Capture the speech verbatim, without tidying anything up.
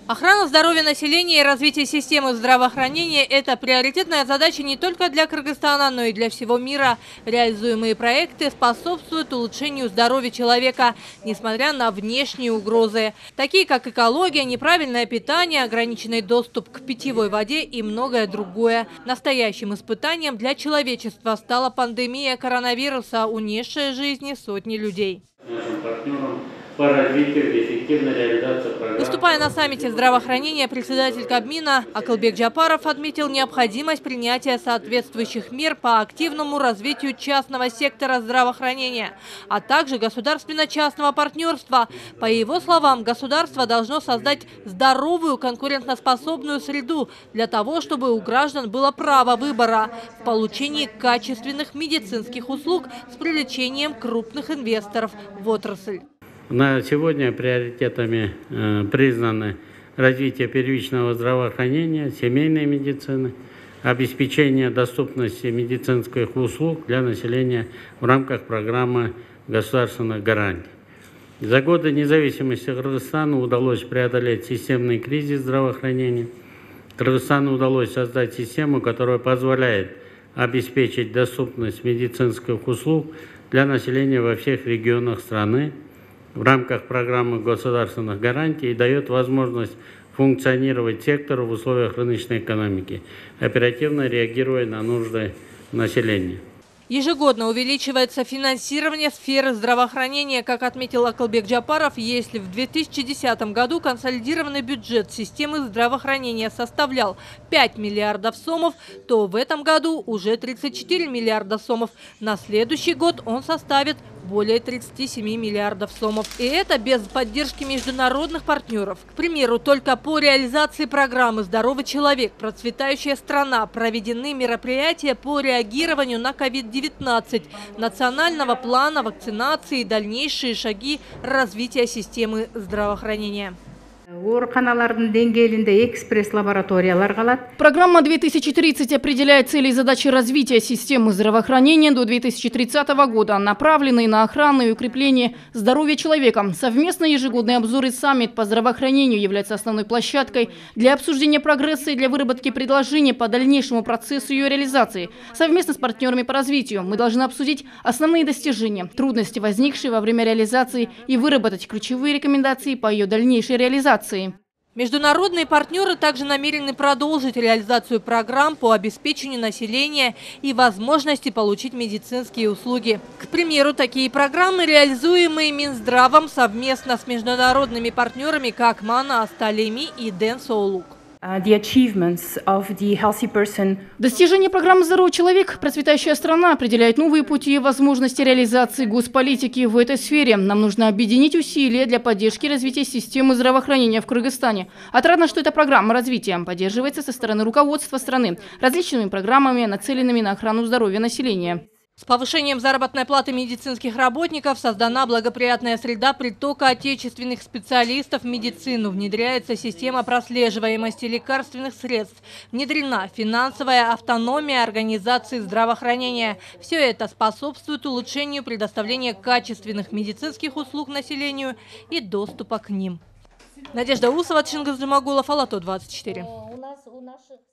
Охрана здоровья населения и развитие системы здравоохранения – это приоритетная задача не только для Кыргызстана, но и для всего мира. Реализуемые проекты способствуют улучшению здоровья человека, несмотря на внешние угрозы, такие как экология, неправильное питание, ограниченный доступ к питьевой воде и многое другое. Настоящим испытанием для человечества стала пандемия коронавируса, унесшая жизни сотни людей. По развитию и эффективной реализации программ. Выступая на саммите здравоохранения, председатель Кабмина Акылбек Джапаров отметил необходимость принятия соответствующих мер по активному развитию частного сектора здравоохранения, а также государственно-частного партнерства. По его словам, государство должно создать здоровую конкурентоспособную среду для того, чтобы у граждан было право выбора в получении качественных медицинских услуг с привлечением крупных инвесторов в отрасль. На сегодня приоритетами э, признаны развитие первичного здравоохранения, семейной медицины, обеспечение доступности медицинских услуг для населения в рамках программы государственных гарантий. За годы независимости Кыргызстану удалось преодолеть системный кризис здравоохранения. Кыргызстану удалось создать систему, которая позволяет обеспечить доступность медицинских услуг для населения во всех регионах страны в рамках программы государственных гарантий и дает возможность функционировать сектору в условиях рыночной экономики, оперативно реагируя на нужды населения. Ежегодно увеличивается финансирование сферы здравоохранения. Как отметил Акылбек Джапаров, если в две тысячи десятом году консолидированный бюджет системы здравоохранения составлял пять миллиардов сомов, то в этом году уже тридцать четыре миллиарда сомов. На следующий год он составит более тридцати семи миллиардов сомов. И это без поддержки международных партнеров. К примеру, только по реализации программы «Здоровый человек. Процветающая страна» проведены мероприятия по реагированию на ковид девятнадцать, национального плана вакцинации и дальнейшие шаги развития системы здравоохранения. Программа две тысячи тридцать определяет цели и задачи развития системы здравоохранения до две тысячи тридцатого года, направленные на охрану и укрепление здоровья человека. Совместно ежегодный обзор и саммит по здравоохранению является основной площадкой для обсуждения прогресса и для выработки предложений по дальнейшему процессу ее реализации. Совместно с партнерами по развитию мы должны обсудить основные достижения, трудности, возникшие во время реализации, и выработать ключевые рекомендации по ее дальнейшей реализации. Международные партнеры также намерены продолжить реализацию программ по обеспечению населения и возможности получить медицинские услуги. К примеру, такие программы, реализуемые Минздравом совместно с международными партнерами, как МАНА, Асталеми и Дэн Соулук. Достижение программы «Здоровый человек. Процветающая страна» определяет новые пути и возможности реализации госполитики в этой сфере. Нам нужно объединить усилия для поддержки и развития системы здравоохранения в Кыргызстане. Отрадно, что эта программа развития поддерживается со стороны руководства страны различными программами, нацеленными на охрану здоровья населения. С повышением заработной платы медицинских работников создана благоприятная среда притока отечественных специалистов в медицину. Внедряется система прослеживаемости лекарственных средств. Внедрена финансовая автономия организации здравоохранения. Все это способствует улучшению предоставления качественных медицинских услуг населению и доступа к ним. Надежда Усова, Чингис Джумагулов, Ала То двадцать четыре.